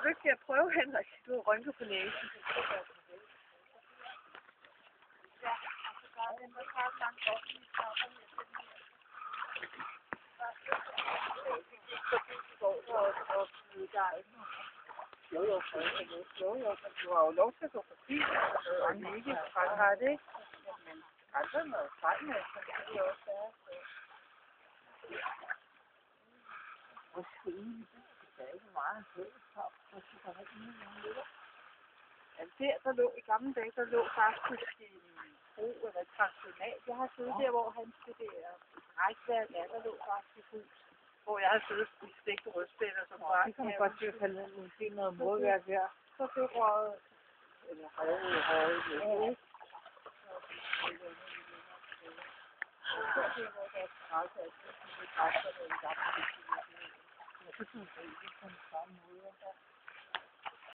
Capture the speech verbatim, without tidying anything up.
dygtig at prøve, Henrik. Du har rynket på næsen. Ja, og så gør den, der har langt op i trappen. Vi gik forbi i går og smide guiden. Jo, jo, jo, jo, men du har jo lov til at gå forbi, og ikke fra det, ikke? Men aldrig noget fejl med, så det er jo også der. Hvor skønne, det er ikke meget højtop, og så der ikke nogen ligger. Ja, der, der lå, i gamle dage, der lå faktisk en bro eller et pensionat. Jeg har siddet der, hvor han studerer rækværk, ja, der lå faktisk et hus, hvor jeg har siddet i stegte rødspænder, som var... Det kan man godt se, at han havde noget murværk her. Så det røget, eller røget, røget, røget. Så det var deres græsser, at det er græsser, der er i gamle dage. Jeg synes, det er på den samme måde.